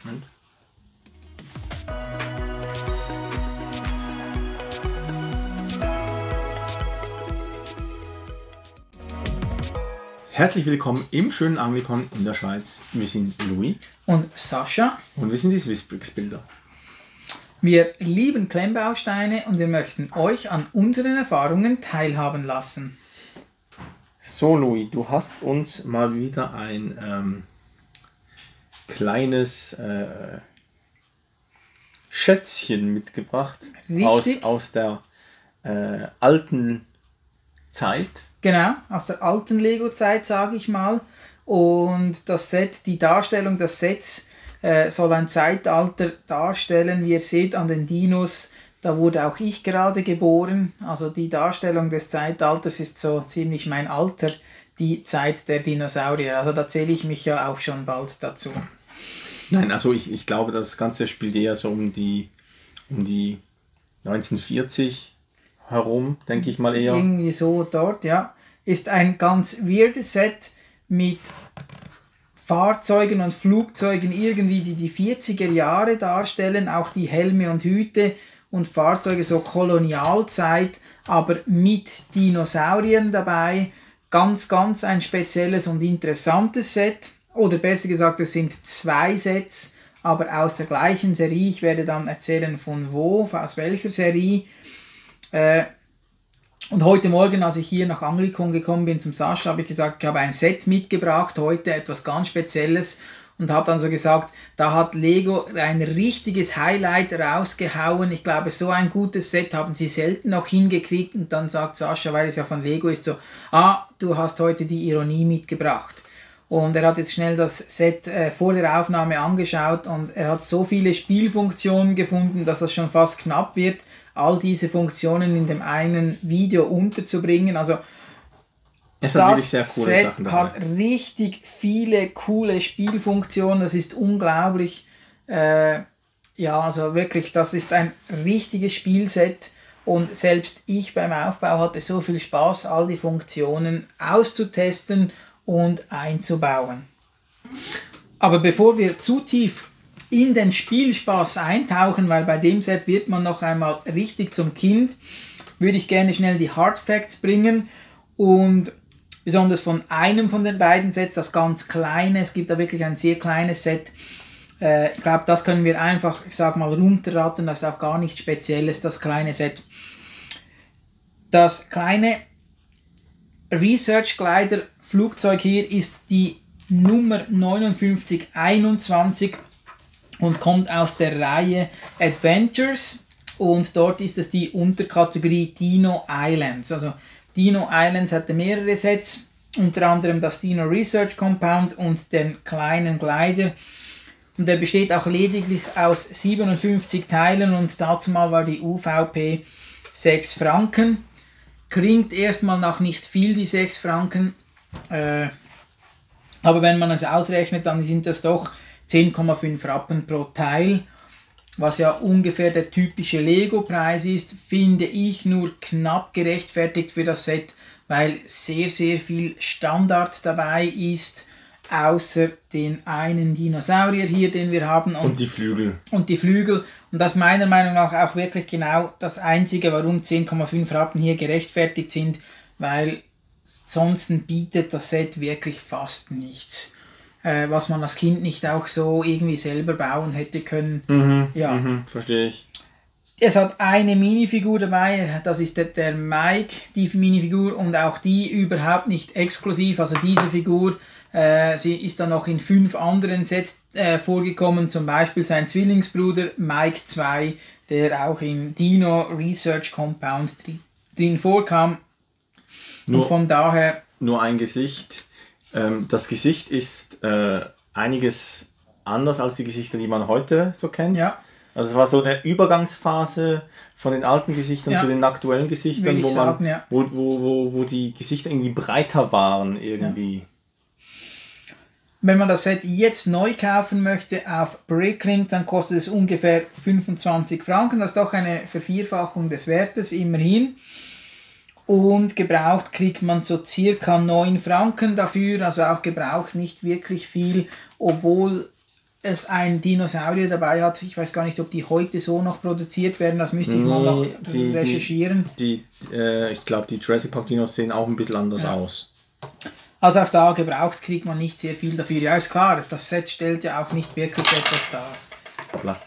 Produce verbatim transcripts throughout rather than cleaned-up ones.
Moment. Herzlich willkommen im schönen Anglikon in der Schweiz. Wir sind Louis und Sascha und wir sind die Swissbricks-Bilder. Wir lieben Klemmbausteine und wir möchten euch an unseren Erfahrungen teilhaben lassen. So Louis, du hast uns mal wieder ein ähm, kleines äh, Schätzchen mitgebracht aus, aus der äh, alten Zeit. Genau, aus der alten Lego-Zeit, sage ich mal. Und das Set, die Darstellung des Sets äh, soll ein Zeitalter darstellen. Wie ihr seht an den Dinos, da wurde auch ich gerade geboren. Also die Darstellung des Zeitalters ist so ziemlich mein Alter, die Zeit der Dinosaurier. Also da zähle ich mich ja auch schon bald dazu. Nein, also ich, ich glaube, das Ganze spielt eher so um die, um die neunzehnhundertvierzig herum, denke ich mal eher. Irgendwie so dort, ja. Ist ein ganz weirdes Set mit Fahrzeugen und Flugzeugen irgendwie, die die vierziger Jahre darstellen, auch die Helme und Hüte und Fahrzeuge so Kolonialzeit, aber mit Dinosauriern dabei. Ganz, ganz ein spezielles und interessantes Set. Oder besser gesagt, es sind zwei Sets, aber aus der gleichen Serie. Ich werde dann erzählen, von wo, aus welcher Serie. Äh, Und heute Morgen, als ich hier nach Anglikon gekommen bin zum Sascha, habe ich gesagt, ich habe ein Set mitgebracht, heute etwas ganz Spezielles, und habe dann so gesagt, da hat Lego ein richtiges Highlight rausgehauen. Ich glaube, so ein gutes Set haben sie selten noch hingekriegt. Und dann sagt Sascha, weil es ja von Lego ist, so, ah, du hast heute die Ironie mitgebracht. Und er hat jetzt schnell das Set äh, vor der Aufnahme angeschaut und er hat so viele Spielfunktionen gefunden, dass das schon fast knapp wird, all diese Funktionen in dem einen Video unterzubringen. Also es das hat wirklich sehr coole Set Sachen dabei. Hat richtig viele coole Spielfunktionen. Das ist unglaublich. Äh, ja, also wirklich, das ist ein richtiges Spielset. Und selbst ich beim Aufbau hatte so viel Spaß, all die Funktionen auszutesten und einzubauen. Aber bevor wir zu tief in den Spielspaß eintauchen, weil bei dem Set wird man noch einmal richtig zum Kind, würde ich gerne schnell die Hard Facts bringen und besonders von einem von den beiden Sets, das ganz kleine, es gibt da wirklich ein sehr kleines Set, äh, ich glaube, das können wir einfach, ich sag mal, runterraten, das ist auch gar nichts Spezielles, das kleine Set. Das kleine Research Glider Flugzeug hier ist die Nummer neunundfünfzig einundzwanzig und kommt aus der Reihe Adventures und dort ist es die Unterkategorie Dino Islands. Also Dino Islands hatte mehrere Sets, unter anderem das Dino Research Compound und den kleinen Glider. Und der besteht auch lediglich aus siebenundfünfzig Teilen und dazu mal war die U V P sechs Franken. Klingt erstmal nach nicht viel, die sechs Franken. Äh, aber wenn man es ausrechnet, dann sind das doch zehn Komma fünf Rappen pro Teil, was ja ungefähr der typische Lego-Preis ist, finde ich nur knapp gerechtfertigt für das Set, weil sehr, sehr viel Standard dabei ist, außer den einen Dinosaurier hier, den wir haben. Und, und die Flügel. Und die Flügel. Und das ist meiner Meinung nach auch wirklich genau das Einzige, warum zehn Komma fünf Rappen hier gerechtfertigt sind, weil sonst bietet das Set wirklich fast nichts, äh, was man als Kind nicht auch so irgendwie selber bauen hätte können. Mhm, ja, mhm, verstehe ich. Es hat eine Minifigur dabei, das ist der, der Mike, die Minifigur, und auch die überhaupt nicht exklusiv, also diese Figur, äh, sie ist dann noch in fünf anderen Sets äh, vorgekommen, zum Beispiel sein Zwillingsbruder Mike zwei, der auch im Dino Research Compound drin, drin vorkam. Nur, und von daher... Nur ein Gesicht. Ähm, das Gesicht ist äh, einiges anders als die Gesichter, die man heute so kennt. Ja. Also es war so eine Übergangsphase von den alten Gesichtern ja. zu den aktuellen Gesichtern, wo, sagen, man, ja. wo, wo, wo, wo die Gesichter irgendwie breiter waren irgendwie. Ja. Wenn man das Set jetzt neu kaufen möchte auf Bricklink, dann kostet es ungefähr fünfundzwanzig Franken. Das ist doch eine Vervierfachung des Wertes, immerhin. Und gebraucht kriegt man so circa neun Franken dafür, also auch gebraucht nicht wirklich viel, obwohl es ein Dinosaurier dabei hat. Ich weiß gar nicht, ob die heute so noch produziert werden, das müsste ich nee, mal noch die, recherchieren. Die, die, äh, ich glaube, die Jurassic Park Dinos sehen auch ein bisschen anders ja. aus. Also auch da gebraucht kriegt man nicht sehr viel dafür. Ja, ist klar, das Set stellt ja auch nicht wirklich etwas dar. Hoppla.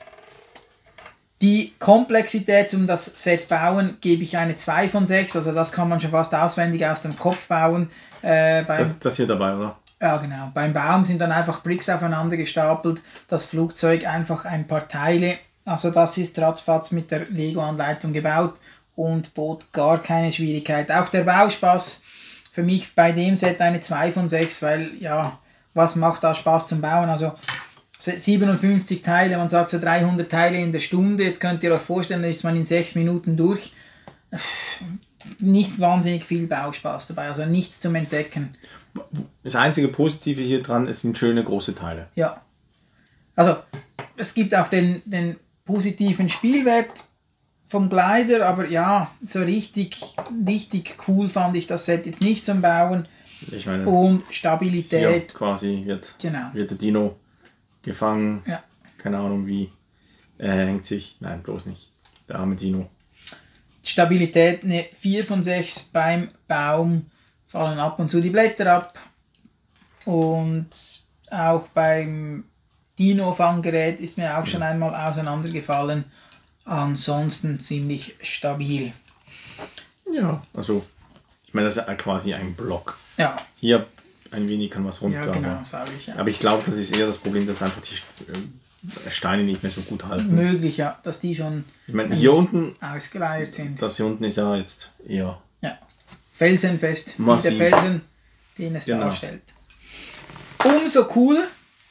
Die Komplexität um das Set bauen gebe ich eine zwei von sechs, also das kann man schon fast auswendig aus dem Kopf bauen. Äh, beim, das, das hier dabei, oder? Ja, genau. Beim Bauen sind dann einfach Bricks aufeinander gestapelt, das Flugzeug einfach ein paar Teile. Also das ist ratzfatz mit der Lego-Anleitung gebaut und bot gar keine Schwierigkeit. Auch der Bauspaß für mich bei dem Set eine zwei von sechs, weil ja, was macht da Spaß zum Bauen? Also siebenundfünfzig Teile, man sagt so dreihundert Teile in der Stunde, jetzt könnt ihr euch vorstellen, da ist man in sechs Minuten durch. Nicht wahnsinnig viel Bauspaß dabei, also nichts zum Entdecken. Das einzige Positive hier dran ist, sind schöne große Teile. Ja. Also, es gibt auch den, den positiven Spielwert vom Glider, aber ja, so richtig, richtig cool fand ich das Set jetzt nicht zum Bauen. Ich meine, und Stabilität. Hier quasi wird, genau. wird der Dino gefangen. Ja. Keine Ahnung wie. Er hängt sich. Nein, bloß nicht. Der arme Dino. Stabilität eine vier von sechs beim Baum. Fallen ab und zu die Blätter ab. Und auch beim Dino-Fanggerät ist mir auch schon einmal auseinandergefallen. Ansonsten ziemlich stabil. Ja, also ich meine, das ist quasi ein Block. Ja. Hier ein wenig kann was runter. Ja, genau, aber, sage ich. Ja. Aber ich glaube, das ist eher das Problem, dass einfach die Steine nicht mehr so gut halten. Möglich, ja, dass die schon ich meine, hier unten ausgeleiert sind. Das hier unten ist ja jetzt eher ja. felsenfest, massiv. Wie der Felsen, den es genau. darstellt. Umso cooler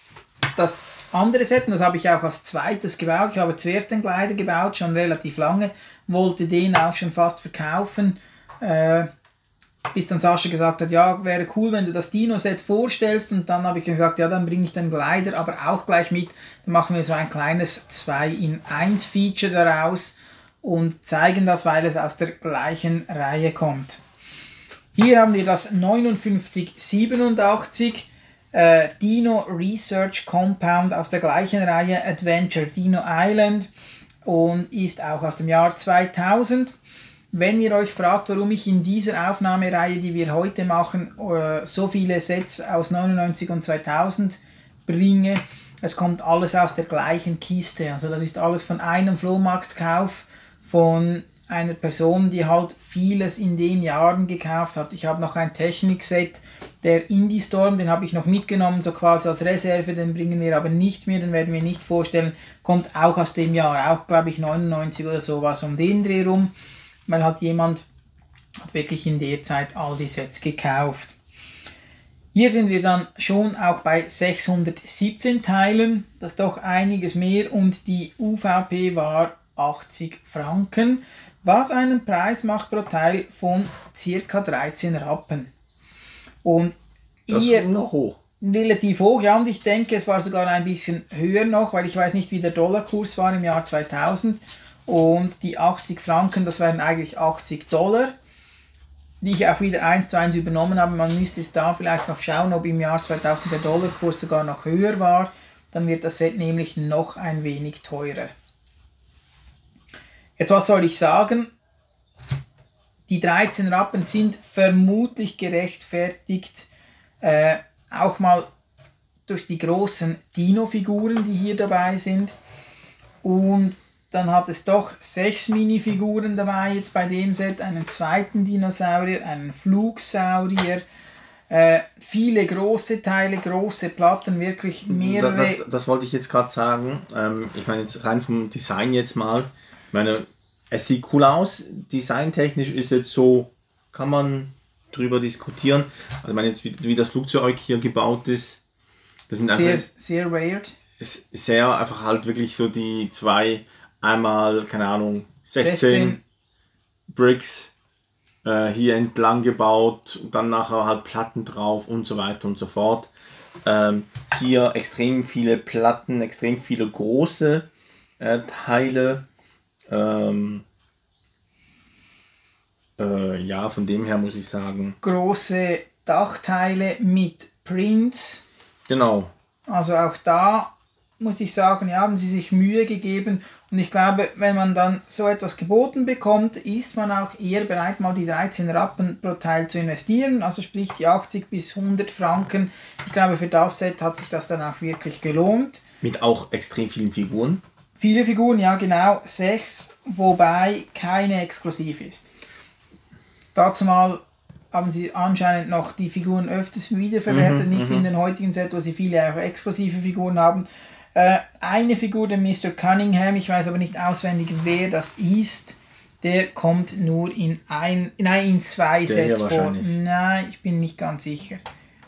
das andere Set, und das habe ich auch als zweites gebaut. Ich habe zuerst den Glider gebaut, schon relativ lange, wollte den auch schon fast verkaufen, äh, bis dann Sascha gesagt hat, ja, wäre cool, wenn du das Dino-Set vorstellst, und dann habe ich gesagt, ja, dann bringe ich den Glider aber auch gleich mit, dann machen wir so ein kleines zwei in eins Feature daraus und zeigen das, weil es aus der gleichen Reihe kommt. Hier haben wir das neunundfünfzig siebenundachtzig äh, Dino Research Compound aus der gleichen Reihe Adventure Dino Island und ist auch aus dem Jahr zweitausend. Wenn ihr euch fragt, warum ich in dieser Aufnahmereihe, die wir heute machen, so viele Sets aus neunundneunzig und zweitausend bringe, es kommt alles aus der gleichen Kiste. Also das ist alles von einem Flohmarktkauf von einer Person, die halt vieles in den Jahren gekauft hat. Ich habe noch ein Technikset, der Indie Storm, den habe ich noch mitgenommen, so quasi als Reserve, den bringen wir aber nicht mehr, den werden wir nicht vorstellen, kommt auch aus dem Jahr, auch glaube ich neunundneunzig oder sowas um den Dreh rum. Weil hat jemand hat wirklich in der Zeit all die Sets gekauft. Hier sind wir dann schon auch bei sechshundertsiebzehn Teilen, das ist doch einiges mehr, und die U V P war achtzig Franken, was einen Preis macht pro Teil von ca. dreizehn Rappen. Und das ihr ist noch hoch. Relativ hoch, ja, und ich denke, es war sogar ein bisschen höher noch, weil ich weiß nicht, wie der Dollarkurs war im Jahr zweitausend. Und die achtzig Franken, das wären eigentlich achtzig Dollar, die ich auch wieder eins zu eins übernommen habe. Man müsste es da vielleicht noch schauen, ob im Jahr zweitausend der Dollarkurs sogar noch höher war. Dann wird das Set nämlich noch ein wenig teurer. Jetzt, was soll ich sagen? Die dreizehn Rappen sind vermutlich gerechtfertigt, äh, auch mal durch die großen Dino-Figuren, die hier dabei sind. Und dann hat es doch sechs Minifiguren dabei, jetzt bei dem Set, einen zweiten Dinosaurier, einen Flugsaurier, äh, viele große Teile, große Platten, wirklich mehrere. Das, das, das wollte ich jetzt gerade sagen. Ähm, ich meine jetzt rein vom Design jetzt mal. Ich meine, es sieht cool aus. Designtechnisch ist jetzt so, kann man drüber diskutieren. Also ich meine jetzt, wie, wie das Flugzeug hier gebaut ist. Das sind sehr, einfach, sehr rared. Ist sehr einfach halt wirklich so die zwei, einmal, keine Ahnung, sechzehn, sechzehn. Bricks äh, hier entlang gebaut, dann nachher halt Platten drauf und so weiter und so fort. Ähm, hier extrem viele Platten, extrem viele große äh, Teile. Ähm, äh, ja, von dem her muss ich sagen. Große Dachteile mit Prints. Genau. Also auch da muss ich sagen, ja, haben sie sich Mühe gegeben. Und ich glaube, wenn man dann so etwas geboten bekommt, ist man auch eher bereit, mal die dreizehn Rappen pro Teil zu investieren. Also sprich die achtzig bis hundert Franken. Ich glaube, für das Set hat sich das dann auch wirklich gelohnt. Mit auch extrem vielen Figuren. Viele Figuren, ja genau, sechs, wobei keine exklusiv ist. Dazu mal haben sie anscheinend noch die Figuren öfters wiederverwertet, mhm, nicht wie in den heutigen Set, wo sie viele auch exklusive Figuren haben. Äh, eine Figur, der Mister Cunningham, ich weiß aber nicht auswendig, wer das ist, der kommt nur in ein, nein, in zwei der Sets vor. Nein, ich bin nicht ganz sicher.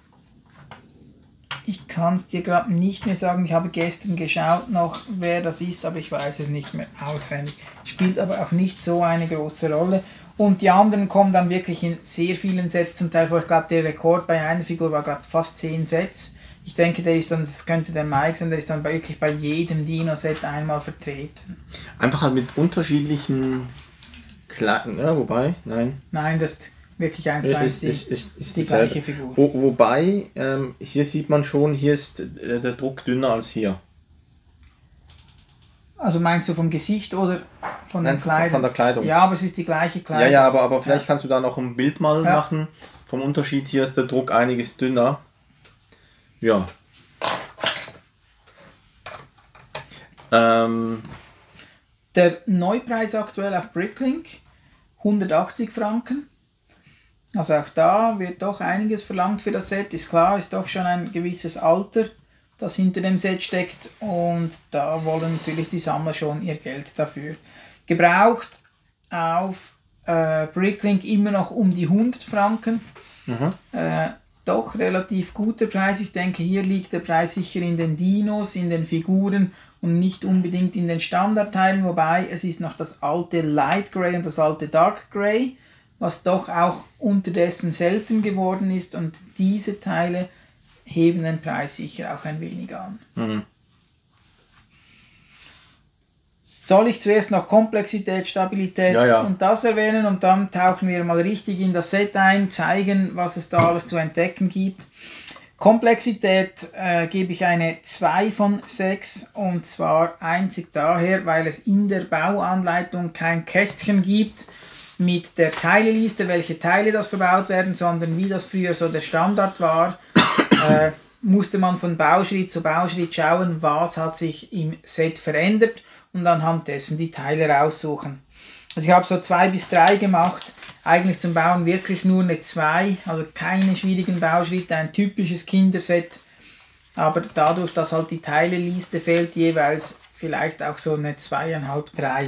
Ich kann es dir gerade nicht mehr sagen, ich habe gestern geschaut noch, wer das ist, aber ich weiß es nicht mehr auswendig. Spielt aber auch nicht so eine große Rolle. Und die anderen kommen dann wirklich in sehr vielen Sets zum Teil vor. Ich glaube, der Rekord bei einer Figur war gerade fast zehn Sets. Ich denke, der ist dann, das könnte der Mike sein, der ist dann wirklich bei jedem Dino-Set einmal vertreten. Einfach halt mit unterschiedlichen Klacken, ja, wobei, nein. Nein, das ist wirklich eins zu eins die, ist, ist, ist die gleiche Figur. Wo, wobei, ähm, hier sieht man schon, hier ist äh, der Druck dünner als hier. Also meinst du vom Gesicht oder von Nein, der Kleidung? Von der Kleidung. Ja, aber es ist die gleiche Kleidung. Ja, ja, aber, aber vielleicht ja. kannst du da noch ein Bild mal ja. machen. Vom Unterschied, hier ist der Druck einiges dünner. Ja. Ähm. Der Neupreis aktuell auf Bricklink, hundertachtzig Franken. Also auch da wird doch einiges verlangt für das Set. Ist klar, ist doch schon ein gewisses Alter, das hinter dem Set steckt, und da wollen natürlich die Sammler schon ihr Geld dafür. Gebraucht auf äh, Bricklink immer noch um die hundert Franken. Mhm. Äh, doch relativ guter Preis. Ich denke, hier liegt der Preis sicher in den Dinos, in den Figuren und nicht unbedingt in den Standardteilen, wobei es ist noch das alte Light Grey und das alte Dark Grey, was doch auch unterdessen selten geworden ist, und diese Teile heben den Preis sicher auch ein wenig an. Mhm. Soll ich zuerst noch Komplexität, Stabilität ja, ja. und das erwähnen, und dann tauchen wir mal richtig in das Set ein, zeigen, was es da alles zu entdecken gibt. Komplexität äh, gebe ich eine zwei von sechs, und zwar einzig daher, weil es in der Bauanleitung kein Kästchen gibt mit der Teileliste, welche Teile das verbaut werden, sondern wie das früher so der Standard war, äh, musste man von Bauschritt zu Bauschritt schauen, was hat sich im Set verändert und anhand dessen die Teile raussuchen. Also ich habe so zwei bis drei gemacht, eigentlich zum Bauen wirklich nur eine zwei, also keine schwierigen Bauschritte, ein typisches Kinderset, aber dadurch, dass halt die Teileliste fehlt, jeweils vielleicht auch so eine zweieinhalb, drei.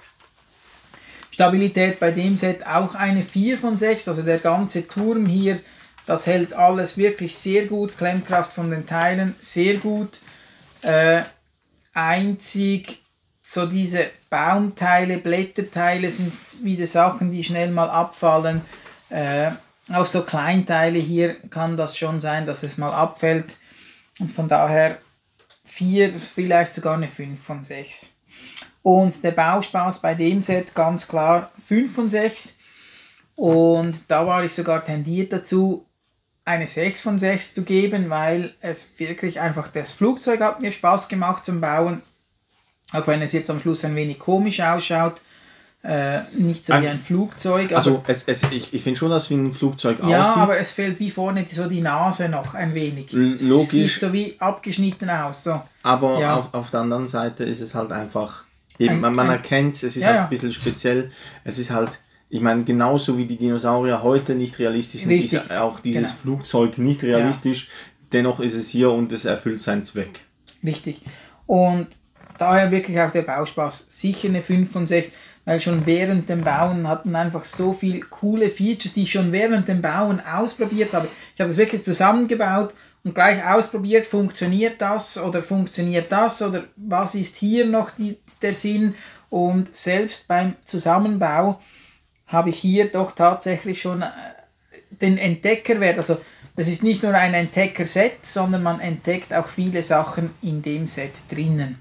Stabilität bei dem Set auch eine vier von sechs, also der ganze Turm hier, das hält alles wirklich sehr gut, Klemmkraft von den Teilen sehr gut. Äh, einzig so diese Baumteile, Blätterteile sind wieder Sachen, die schnell mal abfallen. Äh, auch so Kleinteile hier kann das schon sein, dass es mal abfällt. Und von daher vier, vielleicht sogar eine fünf von sechs. Und der Bauspaß bei dem Set ganz klar fünf von sechs. Und da war ich sogar tendiert dazu, eine sechs von sechs zu geben, weil es wirklich einfach, das Flugzeug hat mir Spaß gemacht zum Bauen. Auch wenn es jetzt am Schluss ein wenig komisch ausschaut. Äh, nicht so ein, wie ein Flugzeug. Also es, es, ich, ich finde schon, dass es wie ein Flugzeug ja, aussieht. Ja, aber es fehlt wie vorne so die Nase noch ein wenig. Logisch. Es sieht so wie abgeschnitten aus. So. Aber ja. auf, auf der anderen Seite ist es halt einfach, eben, ein, man, man ein, erkennt es, es ist ja, halt ja. ein bisschen speziell. Es ist halt, ich meine, genauso wie die Dinosaurier heute nicht realistisch sind, Richtig. ist auch dieses Genau. Flugzeug nicht realistisch. Ja. Dennoch ist es hier und es erfüllt seinen Zweck. Richtig. Und daher wirklich auch der Bauspaß sicher eine fünf von sechs, weil schon während dem Bauen hatten einfach so viele coole Features, die ich schon während dem Bauen ausprobiert habe. Ich habe das wirklich zusammengebaut und gleich ausprobiert, funktioniert das oder funktioniert das oder was ist hier noch die, der Sinn, und selbst beim Zusammenbau habe ich hier doch tatsächlich schon den Entdeckerwert, also das ist nicht nur ein Entdecker-Set, sondern man entdeckt auch viele Sachen in dem Set drinnen.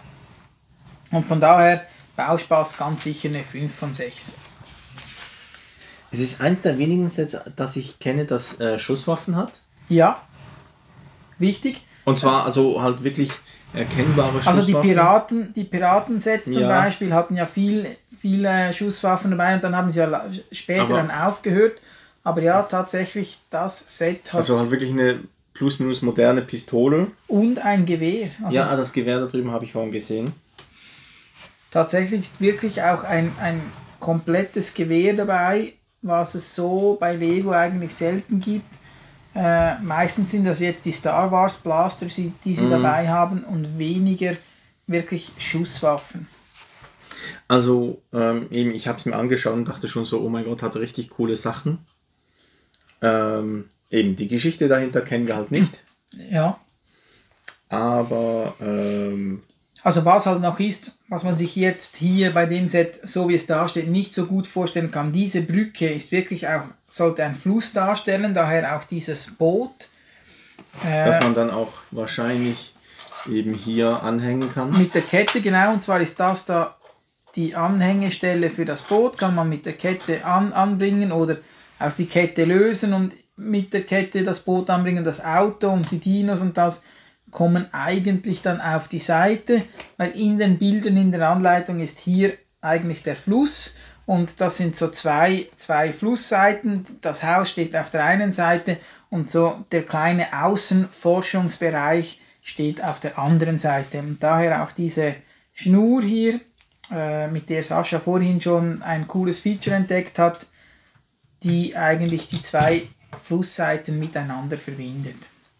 Und von daher Bauspaß ganz sicher eine fünf von sechs. Es ist eins der wenigen Sets, das ich kenne, das äh, Schusswaffen hat. Ja, richtig. Und zwar also halt wirklich erkennbare Schusswaffen. Also die Piraten, die Piratensets zum Ja. Beispiel hatten ja viel, viele Schusswaffen dabei und dann haben sie ja la- später Aber- dann aufgehört. Aber ja, tatsächlich, das Set hat Also halt wirklich eine plus minus moderne Pistole. und ein Gewehr. Also Ja, das Gewehr da drüben habe ich vorhin gesehen. tatsächlich ist wirklich auch ein, ein komplettes Gewehr dabei, was es so bei Lego eigentlich selten gibt. Äh, meistens sind das jetzt die Star Wars Blaster, die, die sie dabei haben und weniger wirklich Schusswaffen. Also ähm, eben, ich habe es mir angeschaut und dachte schon so, oh mein Gott, hat richtig coole Sachen. Ähm, eben, die Geschichte dahinter kennen wir halt nicht. Ja. Aber ähm, Also was halt noch ist, was man sich jetzt hier bei dem Set, so wie es da steht, nicht so gut vorstellen kann. Diese Brücke ist wirklich auch, sollte ein Fluss darstellen, daher auch dieses Boot. Äh, dass man dann auch wahrscheinlich eben hier anhängen kann. mit der Kette, genau, und zwar ist das da die Anhängestelle für das Boot, kann man mit der Kette an, anbringen oder auch die Kette lösen und mit der Kette das Boot anbringen. Das Auto und die Dinos und das kommen eigentlich dann auf die Seite, weil in den Bildern in der Anleitung ist hier eigentlich der Fluss und das sind so zwei, zwei Flussseiten. Das Haus steht auf der einen Seite und so der kleine Außenforschungsbereich steht auf der anderen Seite. Und daher auch diese Schnur hier, äh, mit der Sascha vorhin schon ein cooles Feature entdeckt hat, die eigentlich die zwei Flussseiten miteinander verbindet.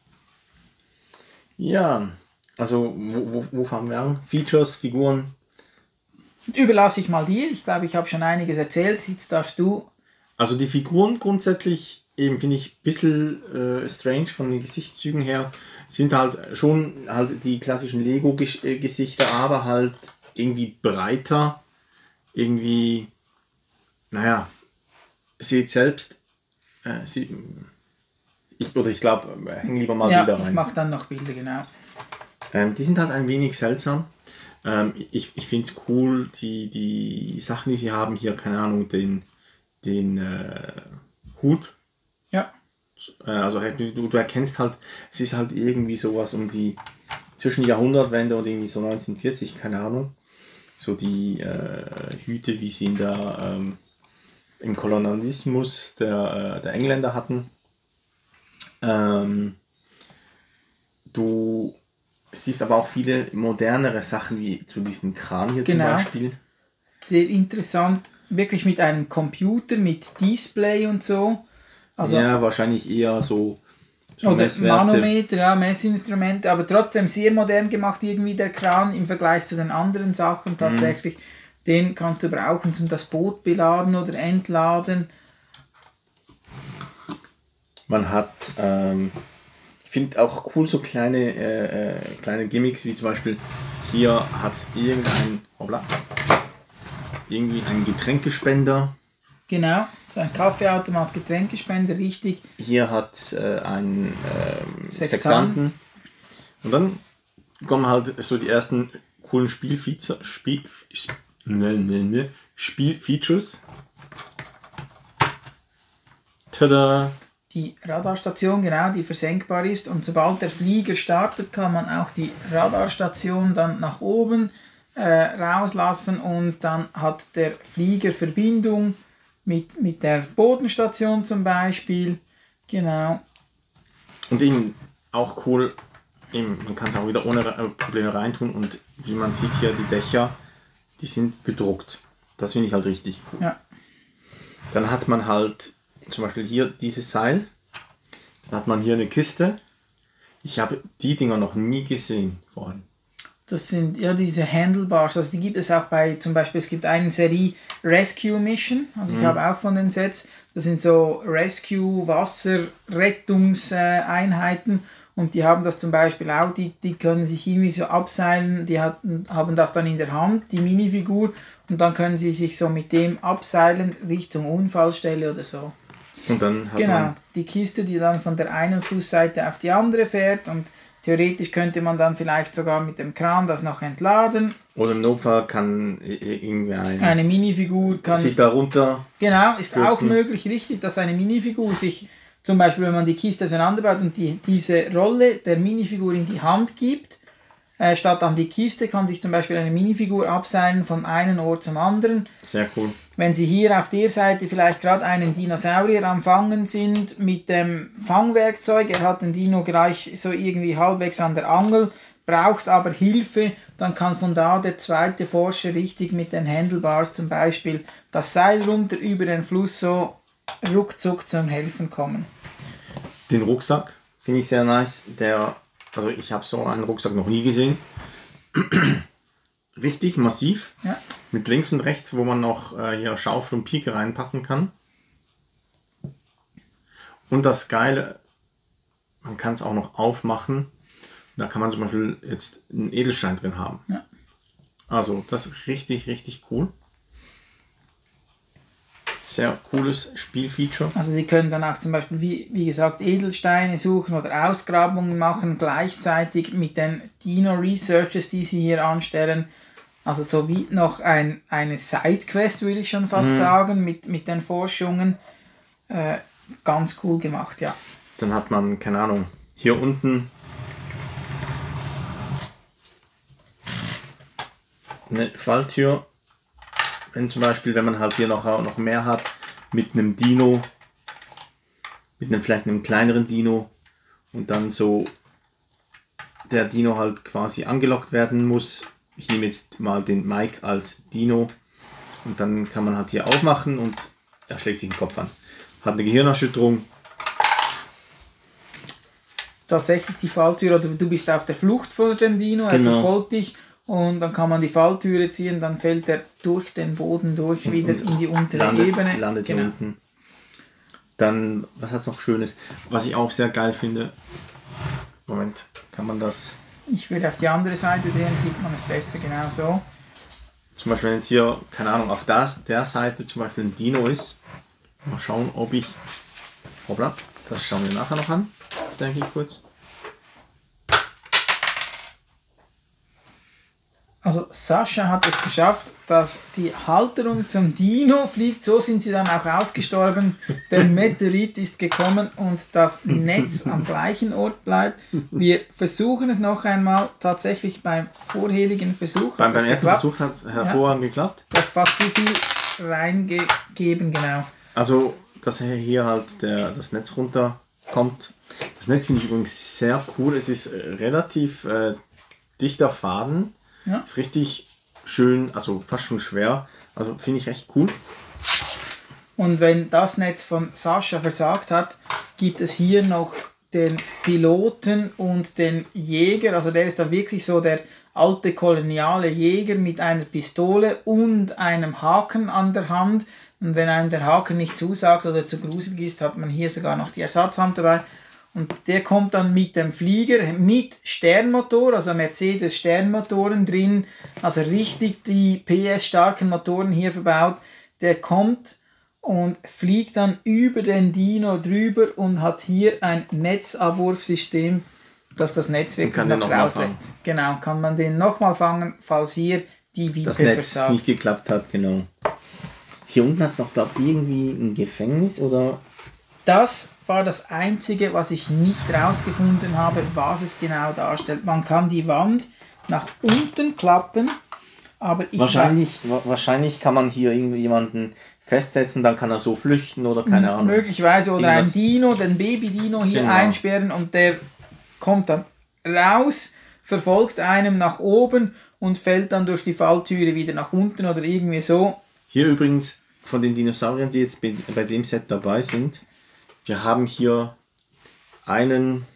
Ja, also wo, wo, wo fangen wir an? Features, Figuren. Überlasse ich mal dir. Ich glaube, ich habe schon einiges erzählt. Jetzt darfst du. Also die Figuren grundsätzlich eben finde ich ein bisschen äh, strange von den Gesichtszügen her. Sind halt schon halt die klassischen Lego-Gesichter, aber halt irgendwie breiter. Irgendwie, naja, seht selbst, äh, sie, ich, oder ich glaube, häng lieber mal Ja, Bilder ich rein. mache dann noch Bilder, genau. Ähm, die sind halt ein wenig seltsam. Ähm, ich ich finde es cool, die, die Sachen, die sie haben hier, keine Ahnung, den, den äh, Hut. Ja, Äh, also du, du erkennst halt, es ist halt irgendwie sowas um die zwischen die Jahrhundertwende und irgendwie so neunzehnhundertvierzig, keine Ahnung. So die äh, Hüte, wie sie in der, ähm, im Kolonialismus der, äh, der Engländer hatten. Ähm, du siehst aber auch viele modernere Sachen, wie zu diesem Kran hier Genau. zum Beispiel. sehr interessant. Wirklich mit einem Computer, mit Display und so. Also, ja, wahrscheinlich eher so, so oder Messwerte. Manometer, ja, Messinstrumente, aber trotzdem sehr modern gemacht irgendwie der Kran im Vergleich zu den anderen Sachen tatsächlich. Den kannst du brauchen zum das Boot beladen oder entladen. Man hat, ähm, ich finde auch cool so kleine, äh, äh, kleine Gimmicks, wie zum Beispiel hier hat es irgendein, hoppla, irgendwie ein Getränkespender. Genau, so ein Kaffeeautomat, Getränkespender, richtig. Hier hat es äh, einen ähm, Sextant. Sextanten. Und dann kommen halt so die ersten coolen Spielfeatures. Spiel, ne, ne, ne, Spielfeatures. Tada! Die Radarstation, genau, die versenkbar ist. Und sobald der Flieger startet, kann man auch die Radarstation dann nach oben äh, rauslassen und dann hat der Flieger Verbindung mit, mit der Bodenstation zum Beispiel. Genau. Und eben auch cool, eben, man kann es auch wieder ohne äh, Probleme reintun und wie man sieht hier, die Dächer, die sind bedruckt. Das finde ich halt richtig cool. Ja. Dann hat man halt zum Beispiel hier dieses Seil, dann hat man hier eine Kiste. Ich habe die Dinger noch nie gesehen vorhin. Das sind ja diese Handlebars, also die gibt es auch bei, zum Beispiel, es gibt eine Serie Rescue Mission, also ich habe auch von den Sets, das sind so Rescue-Wasserrettungseinheiten und die haben das zum Beispiel auch, die, die können sich irgendwie so abseilen, die hatten, haben das dann in der Hand, die Minifigur, und dann können sie sich so mit dem abseilen Richtung Unfallstelle oder so. Und dann hat Genau, man, die Kiste, die dann von der einen Flussseite auf die andere fährt und theoretisch könnte man dann vielleicht sogar mit dem Kran das noch entladen. oder im Notfall kann i- i- irgendwie ein, Eine Minifigur kann... sich da runter. Genau, ist auch stürzen. möglich, richtig, dass eine Minifigur sich, zum Beispiel wenn man die Kiste auseinanderbaut und die, diese Rolle der Minifigur in die Hand gibt, Äh, statt an die Kiste kann sich zum Beispiel eine Minifigur abseilen von einem Ort zum anderen. Sehr cool. Wenn Sie hier auf der Seite vielleicht gerade einen Dinosaurier am Fangen sind mit dem Fangwerkzeug, er hat den Dino gleich so irgendwie halbwegs an der Angel, braucht aber Hilfe, dann kann von da der zweite Forscher richtig mit den Handlebars zum Beispiel das Seil runter über den Fluss so ruckzuck zum Helfen kommen. Den Rucksack finde ich sehr nice. Der, also ich habe so einen Rucksack noch nie gesehen. Richtig massiv. Ja. Mit links und rechts, wo man noch äh, hier Schaufel und Pike reinpacken kann. Und das Geile, man kann es auch noch aufmachen. Da kann man zum Beispiel jetzt einen Edelstein drin haben. Ja. Also das ist richtig, richtig cool. Sehr cooles Spielfeature. Also Sie können dann auch zum Beispiel, wie, wie gesagt, Edelsteine suchen oder Ausgrabungen machen, gleichzeitig mit den Dino Researches, die Sie hier anstellen. Also so wie noch ein, eine Sidequest, würde ich schon fast mhm. sagen, mit, mit den Forschungen. Äh, ganz cool gemacht, ja. Dann hat man, keine Ahnung, hier unten eine Falltür. Wenn zum Beispiel, wenn man halt hier noch, noch mehr hat, mit einem Dino, mit einem vielleicht einem kleineren Dino und dann so der Dino halt quasi angelockt werden muss. Ich nehme jetzt mal den Mike als Dino und dann kann man halt hier aufmachen und er schlägt sich den Kopf an. Hat eine Gehirnerschütterung. Tatsächlich die Falltür, oder du bist auf der Flucht vor dem Dino, er Genau. verfolgt dich. Und dann kann man die Falltüre ziehen, dann fällt er durch den Boden durch, wieder und in die untere landet, Ebene. Landet genau. hier unten. Dann, was hat es noch Schönes? Was ich auch sehr geil finde. Moment, kann man das... Ich würde auf die andere Seite drehen, sieht man es besser, genau so. Zum Beispiel, wenn jetzt hier, keine Ahnung, auf das, der Seite zum Beispiel ein Dino ist. Mal schauen, ob ich... Hoppla, das schauen wir nachher noch an, denke ich kurz. Also Sascha hat es geschafft, dass die Halterung zum Dino fliegt, so sind sie dann auch ausgestorben. Der Meteorit ist gekommen und das Netz am gleichen Ort bleibt. Wir versuchen es noch einmal, tatsächlich beim vorherigen Versuch. Beim, beim ersten geklappt. Versuch hat es hervorragend ja. geklappt. Du hast fast zu viel reingegeben, genau. Also, dass hier halt der, das Netz runterkommt. Das Netz finde ich übrigens sehr cool. Es ist relativ äh, dichter Faden. Ja. Ist richtig schön, also fast schon schwer. Also finde ich echt cool. Und wenn das Netz von Sascha versagt hat, gibt es hier noch den Piloten und den Jäger. Also der ist da wirklich so der alte koloniale Jäger mit einer Pistole und einem Haken an der Hand. Und wenn einem der Haken nicht zusagt oder zu gruselig ist, hat man hier sogar noch die Ersatzhand dabei. Und der kommt dann mit dem Flieger, mit Sternmotor, also Mercedes Sternmotoren drin, also richtig die P S-starken Motoren hier verbaut. Der kommt und fliegt dann über den Dino drüber und hat hier ein Netzabwurfsystem, das das Netz wirklich kann noch rauslässt. Genau, kann man den nochmal fangen, falls hier die Wipe das Netz versagt. nicht geklappt hat, genau. Hier unten hat es noch, glaube ich, irgendwie ein Gefängnis oder... Das war das Einzige, was ich nicht rausgefunden habe, was es genau darstellt. Man kann die Wand nach unten klappen, aber ich... Wahrscheinlich, wa wahrscheinlich kann man hier jemanden festsetzen, dann kann er so flüchten oder keine Ahnung. Möglicherweise, oder Irgendwas. ein Dino, den Baby-Dino hier genau. einsperren und der kommt dann raus, verfolgt einem nach oben und fällt dann durch die Falltüre wieder nach unten oder irgendwie so. Hier übrigens von den Dinosauriern, die jetzt bei dem Set dabei sind, wir haben hier einen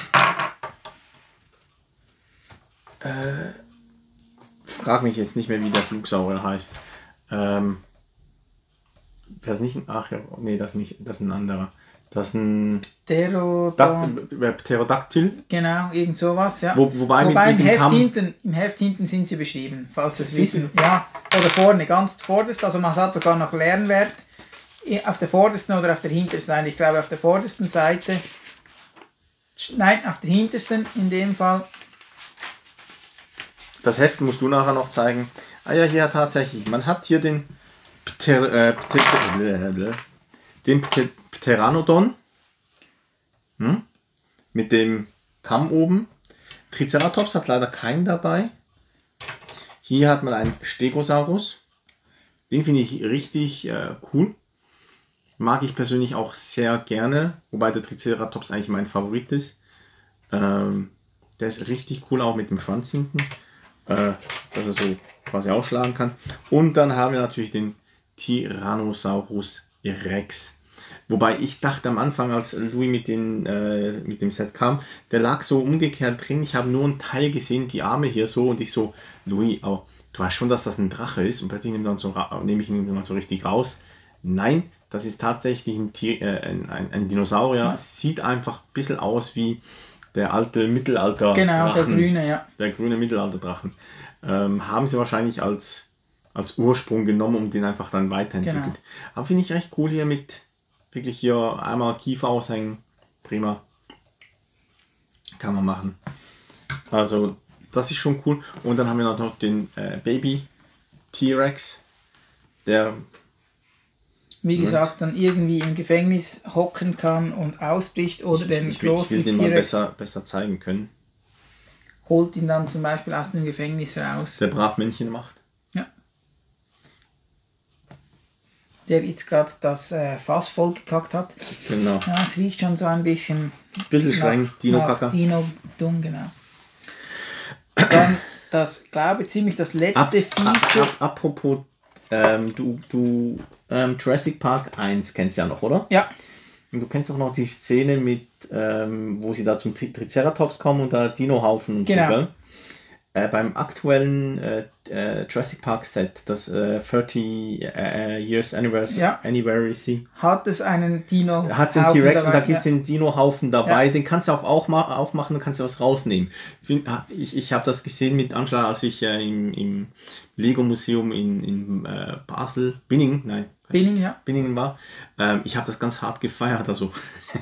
äh, frag mich jetzt nicht mehr, wie der Flugsaurier heißt. Ähm, das ist nicht ein, ach ja, nee, das nicht, das ist ein anderer. Das ist ein Pterodactyl. Genau, irgend sowas, ja. Wo, wobei wobei mit, im, mit Heft Kamm hinten, im Heft hinten sind sie beschrieben, falls das wissen. Ja, oder vorne, ganz vorderst, also man hat sogar noch Lernwert. Auf der vordersten oder auf der hintersten, nein, ich glaube auf der vordersten Seite. Nein, auf der hintersten in dem Fall. Das Heft musst du nachher noch zeigen. Ah ja, hier tatsächlich. Man hat hier den Pter, äh, Pter, den Pter, Pteranodon hm? mit dem Kamm oben. Triceratops hat leider keinen dabei. Hier hat man einen Stegosaurus. Den finde ich richtig äh, cool. Mag ich persönlich auch sehr gerne. Wobei der Triceratops eigentlich mein Favorit ist. Ähm, der ist richtig cool, auch mit dem Schwanz hinten. Äh, dass er so quasi ausschlagen kann. Und dann haben wir natürlich den Tyrannosaurus Rex. Wobei ich dachte am Anfang, als Louis mit, den, äh, mit dem Set kam, der lag so umgekehrt drin. Ich habe nur einen Teil gesehen, die Arme hier so, und ich so, Louis, oh, du weißt schon, dass das ein Drache ist, und plötzlich nehme, dann so, nehme ich ihn dann so richtig raus. Nein, das ist tatsächlich ein, Tier, äh, ein, ein, ein Dinosaurier. Ja. Sieht einfach ein bisschen aus wie der alte Mittelalter-Drachen. Genau, der grüne, ja. Der grüne Mittelalter-Drachen. Ähm, haben sie wahrscheinlich als, als Ursprung genommen, um den einfach dann weiterentwickelt. Genau. Aber finde ich recht cool hier mit wirklich hier einmal Kiefer aushängen. Prima. Kann man machen. Also das ist schon cool. Und dann haben wir noch den äh, Baby T-Rex. Der, wie gesagt, dann irgendwie im Gefängnis hocken kann und ausbricht oder ich, den ich, großen ich will den mal besser, besser zeigen können. Holt ihn dann zum Beispiel aus dem Gefängnis raus. Der brav Männchen macht. Ja. Der jetzt gerade das äh, Fass vollgekackt hat. Genau. Ja, es riecht schon so ein bisschen... Bisschen streng, Dino-Kaka. Dino-Dumm, genau. Dann das, glaube ich, ziemlich das letzte ab, Feature. Ab, ab, apropos, ähm, du, du ähm, Jurassic Park eins kennst ja noch, oder? Ja. Und du kennst auch noch die Szene mit, ähm, wo sie da zum Triceratops kommen und da Dino-Haufen und genau. so, gell? Äh, beim aktuellen äh, äh, Jurassic Park Set, das äh, dreißig äh, Years Anniversary, ja. Anniversary, hat es einen Dino hat es einen T-Rex und da gibt es ja. den Dino-Haufen dabei, ja. den kannst du auch, auch ma- aufmachen und kannst du was rausnehmen. Ich, ich habe das gesehen mit Angela, als ich äh, im, im Lego-Museum in, in äh, Basel, Binningen, nein, Binningen, ja. Binningen war. Ähm, ich habe das ganz hart gefeiert. Also.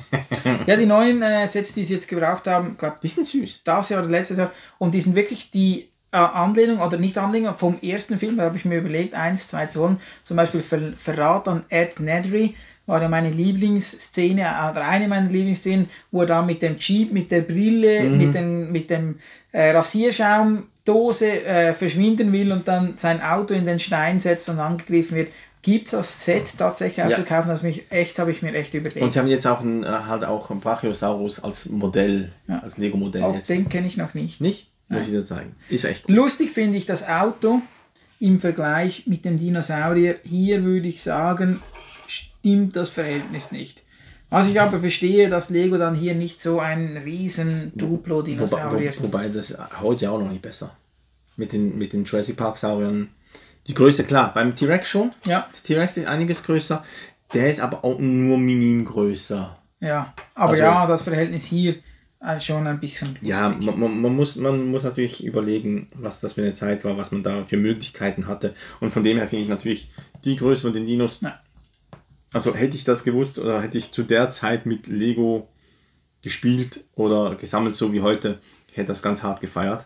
Ja, die neuen äh, Sets, die sie jetzt gebraucht haben, glaub, die sind süß. Das Jahr oder letztes Jahr. Und die sind wirklich die äh, Anlehnung oder nicht Anlehnung vom ersten Film. Da habe ich mir überlegt, eins, zwei zu holen. Zum Beispiel Ver Verrat an Ed Nedry war ja meine Lieblingsszene, oder eine meiner Lieblingsszenen, wo er da mit dem Jeep, mit der Brille, mhm. mit dem, mit dem äh, Rasierschaumdose äh, verschwinden will und dann sein Auto in den Stein setzt und angegriffen wird. Gibt es das Set tatsächlich aufzukaufen, ja. Das mich echt, habe ich mir echt überlegt. Und sie haben jetzt auch ein, halt auch ein Brachiosaurus als Modell, ja. als Lego-Modell. Auch jetzt. Den kenne ich noch nicht. Nicht? Nein. Muss ich dir zeigen. Ist echt cool. Lustig finde ich das Auto im Vergleich mit dem Dinosaurier. Hier würde ich sagen, stimmt das Verhältnis nicht. Was ich aber verstehe, dass Lego dann hier nicht so einen riesen Duplo-Dinosaurier... Wo, wo, wobei das heute auch noch nicht besser. Mit den, mit den Jurassic Park-Sauriern. Die Größe, klar, beim T-Rex schon. Ja. Der T-Rex ist einiges größer. Der ist aber auch nur minim größer. Ja, aber also, ja, das Verhältnis hier ist schon ein bisschen lustig. Ja, man, man, man, muss, man muss natürlich überlegen, was das für eine Zeit war, was man da für Möglichkeiten hatte. Und von dem her finde ich natürlich die Größe von den Dinos. Ja. Also hätte ich das gewusst oder hätte ich zu der Zeit mit Lego gespielt oder gesammelt, so wie heute, hätte das ganz hart gefeiert.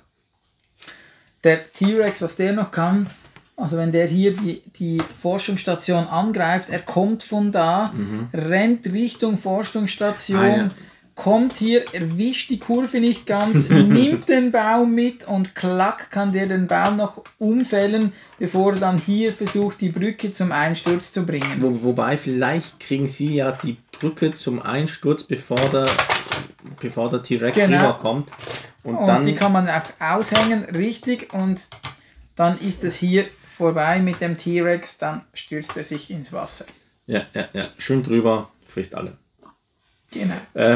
Der T-Rex, was der noch kann... Also wenn der hier die, die Forschungsstation angreift, er kommt von da, mhm. rennt Richtung Forschungsstation, ah, ja. kommt hier, erwischt die Kurve nicht ganz, nimmt den Baum mit und klack kann der den Baum noch umfällen, bevor er dann hier versucht, die Brücke zum Einsturz zu bringen. Wo, wobei vielleicht kriegen sie ja die Brücke zum Einsturz, bevor der, bevor der T-Rex genau. rüberkommt. Und, und dann die kann man auch aushängen, richtig, und dann ist es hier vorbei mit dem T-Rex, dann stürzt er sich ins Wasser. Ja, ja, ja. Schön drüber, frisst alle. Genau. Äh.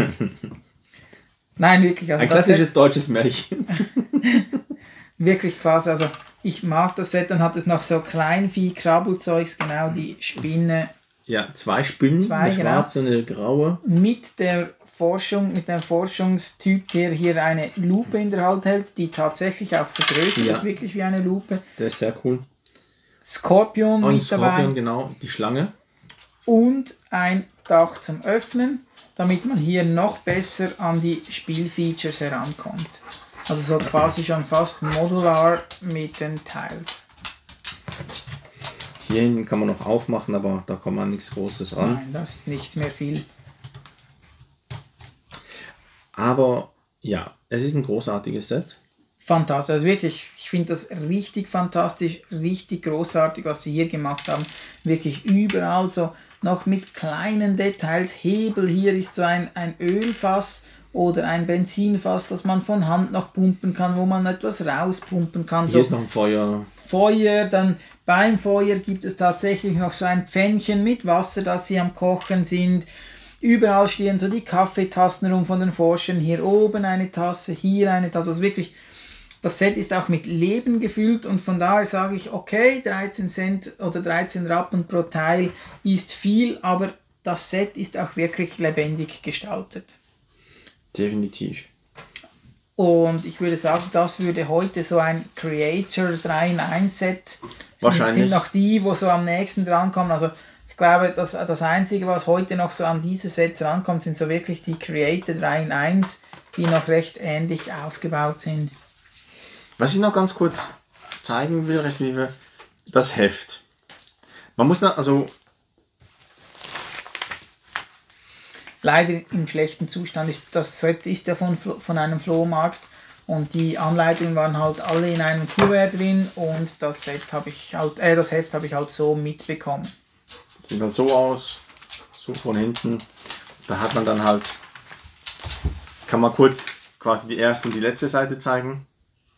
Nein, wirklich. Also ein klassisches Set, deutsches Märchen. Wirklich klasse. Also ich mag das Set, dann hat es noch so Kleinvieh, Krabbelzeugs, genau, die Spinne. Ja, zwei Spinnen, zwei, eine schwarze und eine graue. Mit der Forschung, mit dem Forschungstyp, der hier eine Lupe in der Hand hält, die tatsächlich auch vergrößert ja. ist, wirklich wie eine Lupe. Das ist sehr cool. Skorpion oh, mit Skorpion, dabei. Genau, die Schlange. Und ein Dach zum Öffnen, damit man hier noch besser an die Spielfeatures herankommt. Also so quasi schon fast modular mit den Tiles. Hier hinten kann man noch aufmachen, aber da kann man nichts Großes an. Nein, das ist nicht mehr viel. Aber Ja, es ist ein großartiges Set. Fantastisch, also wirklich, ich finde das richtig fantastisch, richtig großartig, was sie hier gemacht haben. Wirklich überall so, noch mit kleinen Details. Hebel, hier ist so ein, ein Ölfass oder ein Benzinfass, das man von Hand noch pumpen kann, wo man etwas rauspumpen kann. Hier So ist noch ein Feuer. Feuer, dann beim Feuer gibt es tatsächlich noch so ein Pfännchen mit Wasser, das sie am Kochen sind. Überall stehen so die Kaffeetassen rum von den Forschern. Hier oben eine Tasse, hier eine Tasse. Also wirklich, das Set ist auch mit Leben gefüllt und von daher sage ich, okay, dreizehn Cent oder dreizehn Rappen pro Teil ist viel, aber das Set ist auch wirklich lebendig gestaltet. Definitiv. Und ich würde sagen, das würde heute so ein Creator drei in eins Set Wahrscheinlich. sind noch die, wo so am nächsten drankommen. Also ich glaube, das, das Einzige, was heute noch so an diese Sets rankommt, sind so wirklich die Creator drei in eins, die noch recht ähnlich aufgebaut sind. Was ich noch ganz kurz zeigen will, respektive das Heft. Man muss noch, also leider im schlechten Zustand ist das Set ist ja von, von einem Flohmarkt und die Anleitungen waren halt alle in einem Kuvert drin und das Set habe ich halt, äh, das Heft habe ich halt so mitbekommen. Sieht halt so aus, so von hinten. Da hat man dann halt, kann man kurz quasi die erste und die letzte Seite zeigen.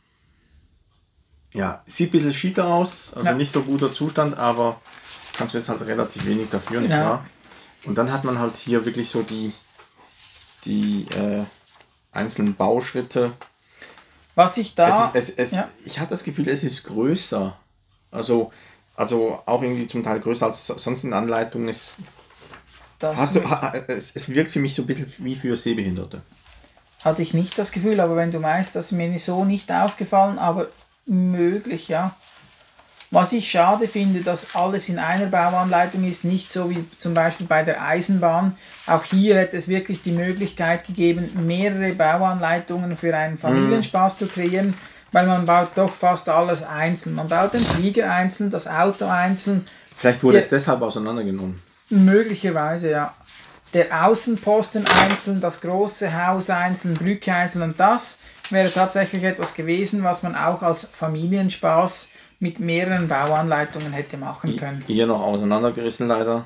Ja, sieht ein bisschen schicker aus, also ja. nicht so guter Zustand, aber kannst du jetzt halt relativ wenig dafür, nicht genau. wahr? Und dann hat man halt hier wirklich so die, die äh, einzelnen Bauschritte. Was ich da... Es ist, es, es, ja. Ich hatte das Gefühl, es ist größer. Also, also auch irgendwie zum Teil größer als sonst in Anleitungen. Es, hat so, es, es wirkt für mich so ein bisschen wie für Sehbehinderte. Hatte ich nicht das Gefühl, aber wenn du meinst, das ist mir so nicht aufgefallen, aber möglich, ja. Was ich schade finde, dass alles in einer Bauanleitung ist, nicht so wie zum Beispiel bei der Eisenbahn. Auch hier hätte es wirklich die Möglichkeit gegeben, mehrere Bauanleitungen für einen Familienspaß mm. zu kreieren, weil man baut doch fast alles einzeln. Man baut den Flieger einzeln, das Auto einzeln. Vielleicht wurde der, es deshalb auseinandergenommen. Möglicherweise, ja. Der Außenposten einzeln, das große Haus einzeln, Brücke einzeln und das wäre tatsächlich etwas gewesen, was man auch als Familienspaß mit mehreren Bauanleitungen hätte machen können. Hier noch auseinandergerissen leider.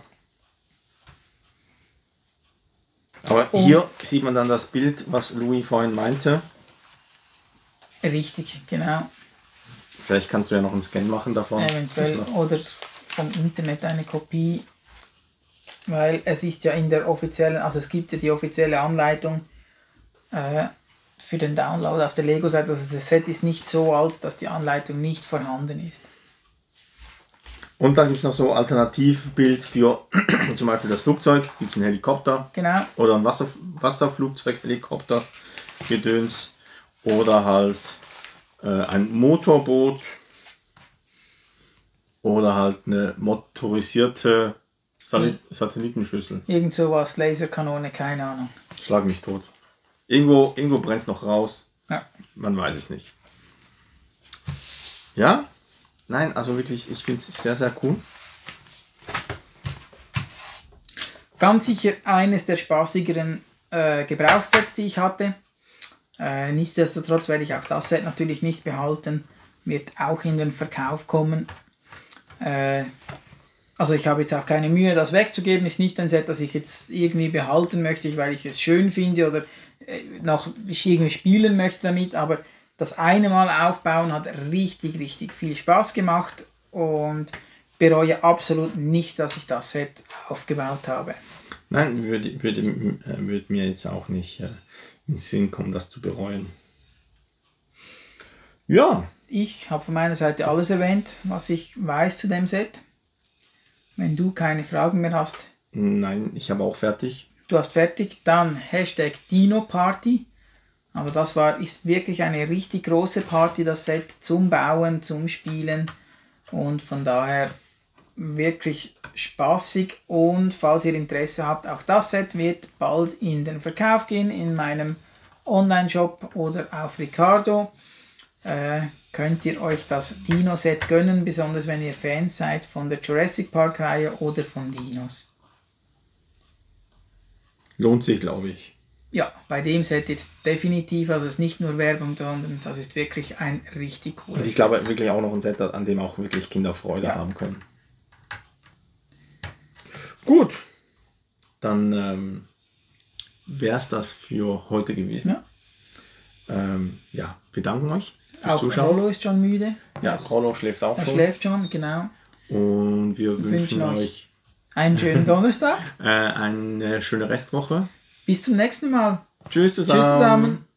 Aber und hier sieht man dann das Bild, was Louis vorhin meinte. Richtig, genau. Vielleicht kannst du ja noch einen Scan machen davon. Eventuell oder vom Internet eine Kopie. Weil es ist ja in der offiziellen, also es gibt ja die offizielle Anleitung äh, für den Download auf der Lego-Seite. Also das Set ist nicht so alt, dass die Anleitung nicht vorhanden ist. Und dann gibt es noch so Alternativbuilds für zum Beispiel das Flugzeug, gibt es einen Helikopter. Genau. Oder ein Wasser, Wasserflugzeug, Helikopter, Gedöns. Oder halt äh, ein Motorboot. Oder halt eine motorisierte Sal- Satellitenschüssel. Irgend sowas, Laserkanone, keine Ahnung. Schlag mich tot. Irgendwo, irgendwo brennt es noch raus. Ja. Man weiß es nicht. Ja? Nein, also wirklich, ich finde es sehr, sehr cool. Ganz sicher eines der spaßigeren äh, Gebrauchssets, die ich hatte. Äh, nichtsdestotrotz werde ich auch das Set natürlich nicht behalten. Wird auch in den Verkauf kommen. Äh, Also ich habe jetzt auch keine Mühe, das wegzugeben. Ist nicht ein Set, das ich jetzt irgendwie behalten möchte, weil ich es schön finde oder noch irgendwie spielen möchte damit. Aber das eine Mal aufbauen hat richtig, richtig viel Spaß gemacht und bereue absolut nicht, dass ich das Set aufgebaut habe. Nein, würde, würde, würde mir jetzt auch nicht äh, in den Sinn kommen, das zu bereuen. Ja. Ich habe von meiner Seite alles erwähnt, was ich weiß zu dem Set. Wenn du keine Fragen mehr hast. Nein, ich habe auch fertig. Du hast fertig, dann Hashtag Dino Party. Also das war, ist wirklich eine richtig große Party, das Set zum Bauen, zum Spielen. Und von daher wirklich spaßig. Und falls ihr Interesse habt, auch das Set wird bald in den Verkauf gehen, in meinem Online-Shop oder auf Ricardo. Äh, könnt ihr euch das Dino-Set gönnen, besonders wenn ihr Fans seid von der Jurassic Park-Reihe oder von Dinos. Lohnt sich, glaube ich. ja, bei dem Set jetzt definitiv, also es ist nicht nur Werbung, sondern das ist wirklich ein richtig cooles Und ich glaube wirklich auch noch ein Set, an dem auch wirklich Kinder Freude ja. haben können. Gut, dann ähm, wäre es das für heute gewesen. Ja, ähm, ja wir danken euch fürs auch Zuschauen. Rollo ist schon müde. Ja, Rollo schläft auch er schon. Er schläft schon, genau. Und wir, wir wünschen, wünschen euch einen schönen Donnerstag. äh, eine schöne Restwoche. Bis zum nächsten Mal. Tschüss zusammen. Tschüss zusammen.